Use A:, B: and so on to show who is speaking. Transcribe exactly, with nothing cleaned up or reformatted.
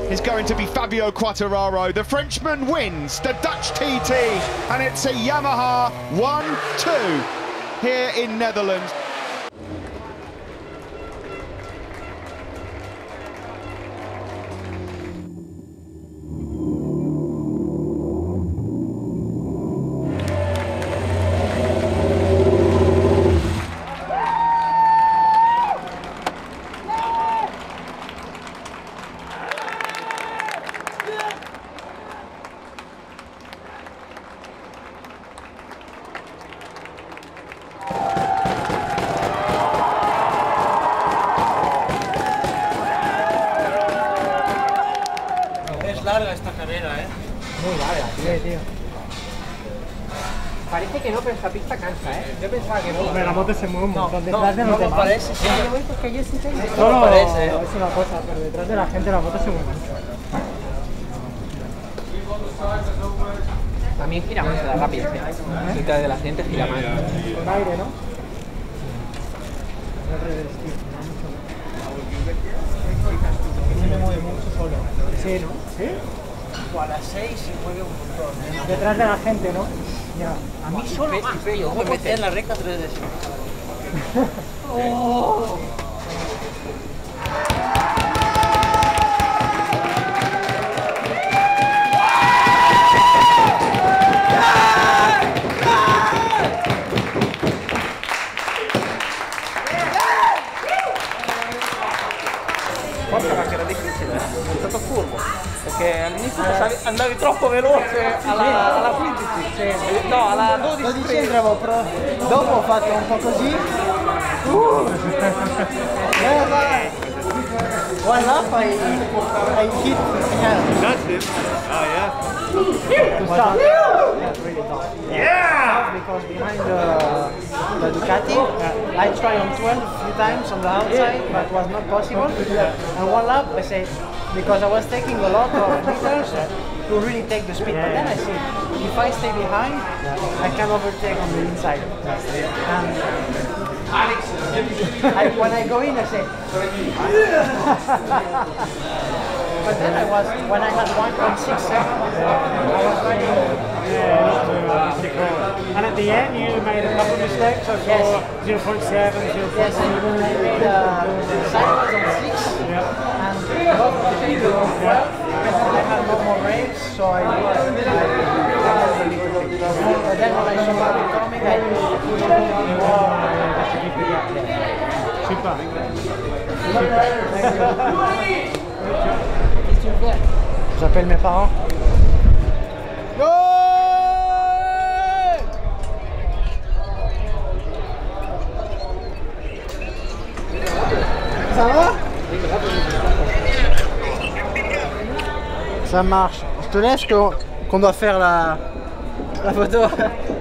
A: is going to be Fabio Quartararo. The Frenchman wins the Dutch T T, and it's a Yamaha one two here in Netherlands.
B: Es larga esta carrera, ¿eh?
C: Muy larga, tío, tío. Parece que no, pero esta pista cansa, ¿eh? Yo pensaba que no.
D: Pero la moto se mueve un montón
B: No,
D: detrás de
B: no
D: los
B: me
D: demás.
B: parece, sí.
C: Yo voy porque yo sí tengo.
D: Solo
B: No me parece, ¿eh?
D: es una cosa, pero detrás de la gente la moto se mueve mucho.
C: También gira más la rápida, ¿eh? Detrás de la gente gira más.
D: Con aire, ¿no? Al revés, tío. Me mueve mucho solo. Sí, ¿no? ¿Sí?
B: O a las seis se mueve un montón, ¿eh?
D: Detrás de la gente, ¿no? Ya.
C: A mí solo más, tío.
B: Me metí en la recta tres décimas.
C: Oh.
B: Porca, che era difficile, è stato curvo, perché all'inizio andavi troppo veloce alla, alla quindici, sì. No, alla dodici.
E: dodici entravo, però dopo ho fatto un po' così. Uh. One lap I, I hit hand.
D: That's it. Oh yeah.
E: Stop. That's really tough. Yeah! Because behind the, the Ducati, I tried on twelve a few times on the outside, but it was not possible. And one lap I said, because I was taking a lot of meters to really take the speed. But then I said, if I stay behind, I can overtake on the inside. And I, when I go in, I say, but then I was, when I had one point six seconds, I was riding.
D: Yeah, and at the end you made a couple of mistakes, so
E: Yes.
D: for zero point seven, zero point
E: Yes, I made uh, sideways on six,
D: yeah.
E: and got to the twelve, and then I had no more brakes, so I I went a little bit. But then when I saw Bobby coming, I pushed a little bit more.
D: Super.
E: J'appelle mes parents. Ça va? Ça marche. Je te laisse qu'on qu'on doit faire la, la photo.